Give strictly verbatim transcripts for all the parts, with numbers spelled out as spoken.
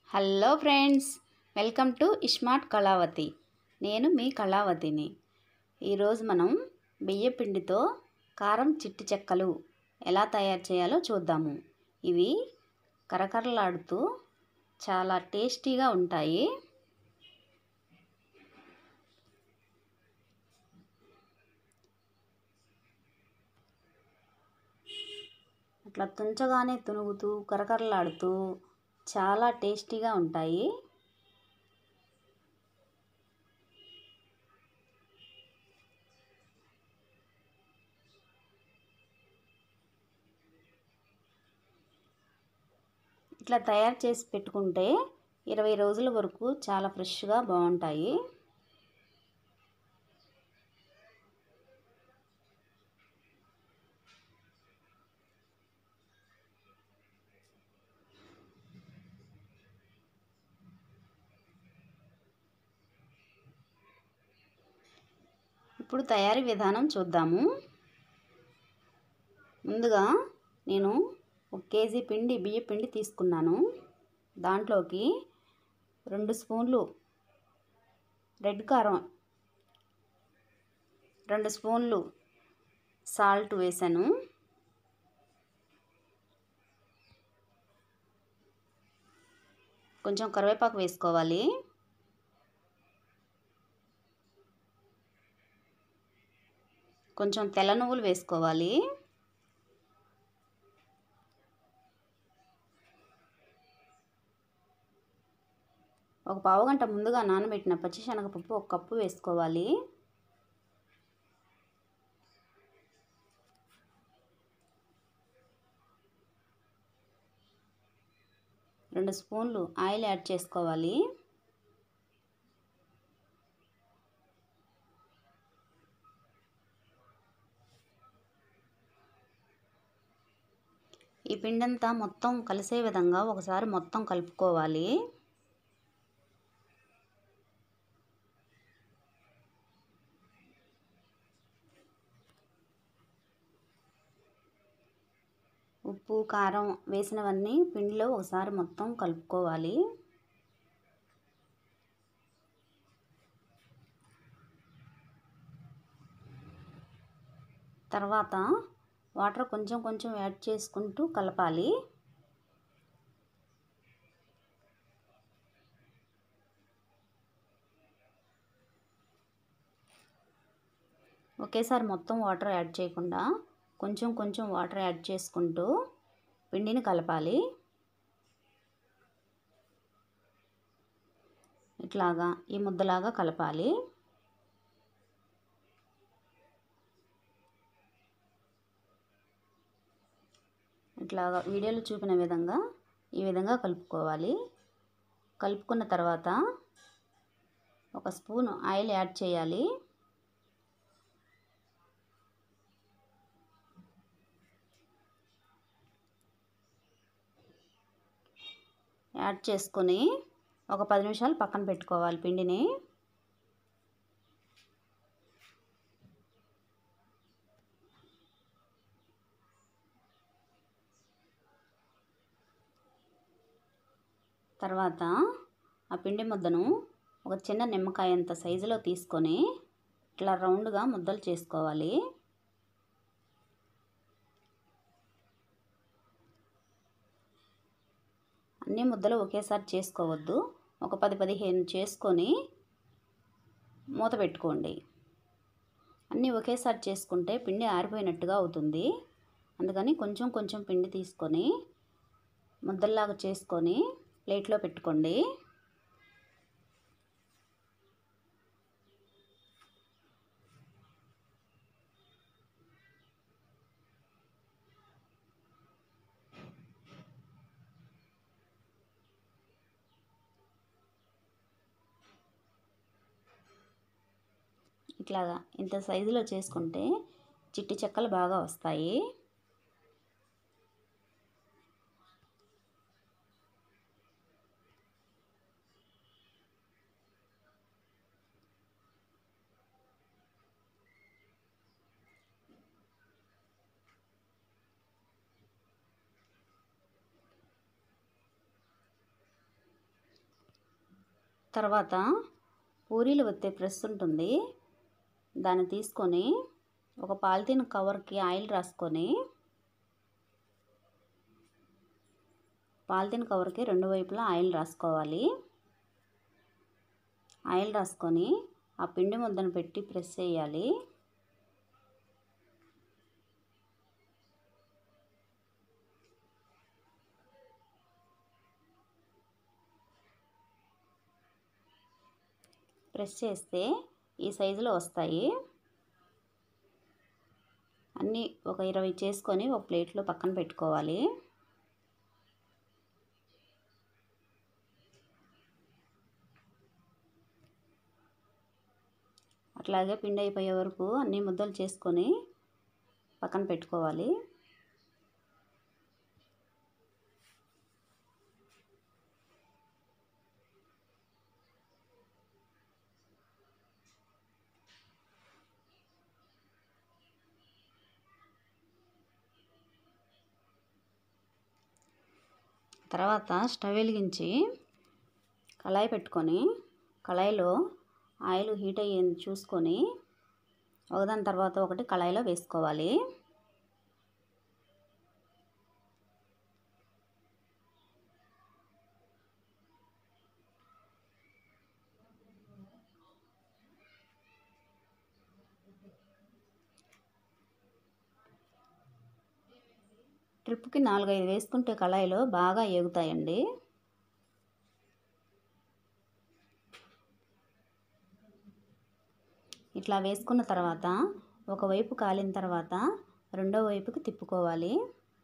Hello friends, welcome to Smart Kalavathi. నేను మీ కళావతిని. ఈరోజు మనం బియ్య పిండితో కారం చిట్టి చెక్కలు ఎలా తయారు చేయాలో చూద్దాము. ఇవి కరకరలాడుతూ చాలా టేస్టీగా ఉంటాయి. అట్లా తుంచగానే తునుగుతూ కరకరలాడుతూ చాలా టేస్టీగా ఉంటాయి. ఇట్లా తయారు చేసి పెట్టుకుంటే ఇరవై రోజుల వరకు చాలా ఫ్రెష్గా బాగుంటాయి. ఇప్పుడు తయారీ విధానం చూద్దాము. ముందుగా నేను ఒక కేజీ పిండి బియ్య పిండి తీసుకున్నాను. దాంట్లోకి రెండు స్పూన్లు రెడ్ కారం, రెండు స్పూన్లు సాల్ట్ వేసాను. కొంచెం కరివేపాకు వేసుకోవాలి. కొంచెం తెల్ల నువ్వులు వేసుకోవాలి. ఒక పావు గంట ముందుగా నానబెట్టిన పచ్చిశనగపప్పు ఒక కప్పు వేసుకోవాలి. రెండు స్పూన్లు ఆయిల్ యాడ్ చేసుకోవాలి. ఈ పిండంతా మొత్తం కలిసే విధంగా ఒకసారి మొత్తం కలుపుకోవాలి. ఉప్పు, కారం వేసినవన్నీ పిండిలో ఒకసారి మొత్తం కలుపుకోవాలి. తర్వాత వాటర్ కొంచెం కొంచెం యాడ్ చేసుకుంటూ కలపాలి. ఒకేసారి మొత్తం వాటర్ యాడ్ చేయకుండా కొంచెం కొంచెం వాటర్ యాడ్ చేసుకుంటూ పిండిని కలపాలి. ఇట్లాగా ఈ ముద్దలాగా కలపాలి. ఇట్లాగా వీడియోలో చూపిన విధంగా ఈ విధంగా కలుపుకోవాలి. కలుపుకున్న తర్వాత ఒక స్పూన్ ఆయిల్ యాడ్ చేయాలి. యాడ్ చేసుకొని ఒక పది నిమిషాలు పక్కన పెట్టుకోవాలి పిండిని. తర్వాత ఆ పిండి ముద్దను ఒక చిన్న నిమ్మకాయ అంత సైజులో తీసుకొని ఇట్లా రౌండ్గా ముద్దలు చేసుకోవాలి. అన్ని ముద్దలు ఒకేసారి చేసుకోవద్దు. ఒక పది పదిహేను చేసుకొని మూత పెట్టుకోండి. అన్నీ ఒకేసారి చేసుకుంటే పిండి ఆరిపోయినట్టుగా అవుతుంది. అందుకని కొంచెం కొంచెం పిండి తీసుకొని ముద్దల్లాగా చేసుకొని ప్లేట్లో పెట్టుకోండి. ఇట్లాగా ఇంత సైజులో చేసుకుంటే చిట్టి చెక్కలు బాగా వస్తాయి. తర్వాత పూరీలు ఒత్తే ప్రెస్ ఉంటుంది, దాన్ని తీసుకొని ఒక పాలిథిన్ కవర్కి ఆయిల్ రాసుకొని పాలిథిన్ కవర్కి రెండు వైపులా ఆయిల్ రాసుకోవాలి. ఆయిల్ రాసుకొని ఆ పిండి ముద్దను పెట్టి ప్రెస్ చేయాలి. ప్రెస్ చేస్తే ఈ సైజులో వస్తాయి. అన్నీ ఒక ఇరవై చేసుకొని ఒక ప్లేట్లో పక్కన పెట్టుకోవాలి. అట్లాగే పిండి అయిపోయే వరకు అన్ని ముద్దలు చేసుకొని పక్కన పెట్టుకోవాలి. తర్వాత స్టవ్ వెలిగించి కళాయి పెట్టుకొని కళాయిలో ఆయిల్ హీట్ అయ్యింది చూసుకొని ఒకదాని తర్వాత ఒకటి కళాయిలో వేసుకోవాలి. ట్రిప్కి నాలుగైదు వేసుకుంటే కళాయిలో బాగా ఏగుతాయండి. ఇట్లా వేసుకున్న తర్వాత ఒకవైపు కాలిన తర్వాత రెండో వైపుకి తిప్పుకోవాలి.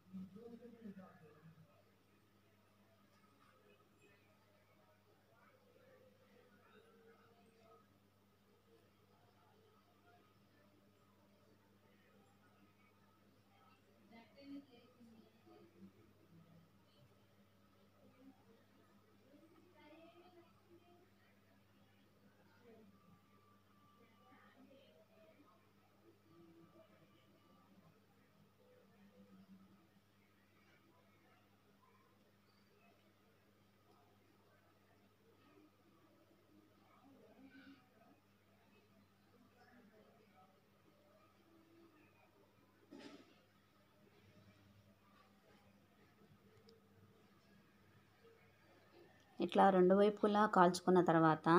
ఇట్లా రెండు వైపులా కాల్చుకున్న తర్వాత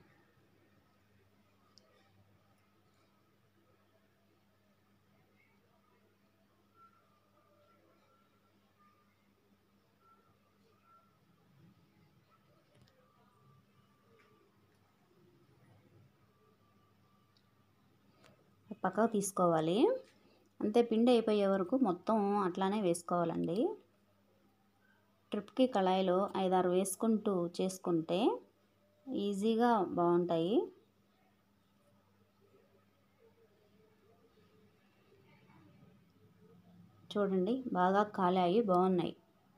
పక్కకు తీసుకోవాలి. అంతే, పిండి అయిపోయే వరకు మొత్తం అట్లానే వేసుకోవాలండి. ట్రిప్కి కళాయిలో ఐదారు వేసుకుంటూ చేసుకుంటే ఈజీగా బాగుంటాయి. చూడండి, బాగా కాలాయి, బాగున్నాయి.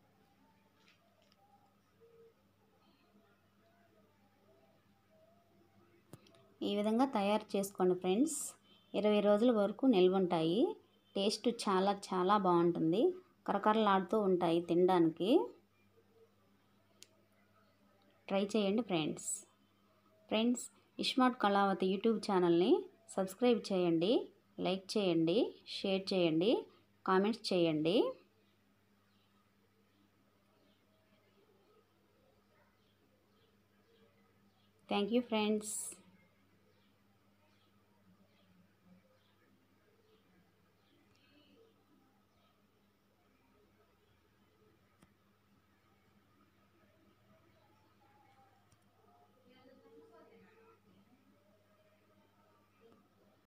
ఈ విధంగా తయారు చేసుకోండి ఫ్రెండ్స్. ఇరవై రోజుల వరకు నిల్వ ఉంటాయి. టేస్ట్ చాలా చాలా బాగుంటుంది. కరకరలాడుతూ ఉంటాయి తినడానికి. ట్రై చేయండి friends. Friends, Smart Kalavathi YouTube ఛానల్ని సబ్స్క్రైబ్ చేయండి, లైక్ చేయండి, షేర్ చేయండి, కామెంట్స్ చేయండి. Thank you friends.